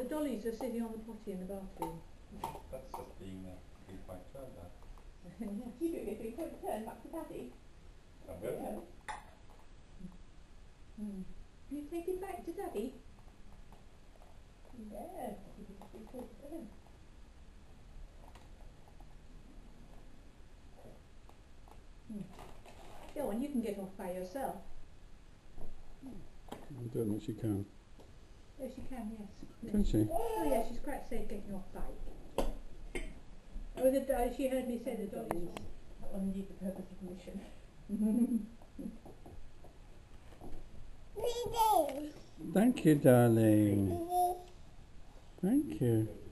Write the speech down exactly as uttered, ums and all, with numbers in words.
dollies are sitting on the potty in the bathroom. That's just being a three-point turn, that. Yes. You doing a three-point turn back to Daddy? I'm good. Yeah. Mm. You take it back to Daddy? Yes, you did a three-point turn. Mm. Go on, you can get off by yourself. I don't think she can. Yes, she can, yes. Can she? Oh, yeah, she's quite safe getting off bike. Oh, the, uh, she heard me say the dollies. That one needs the purpose of mission. Thank you, darling. Thank you.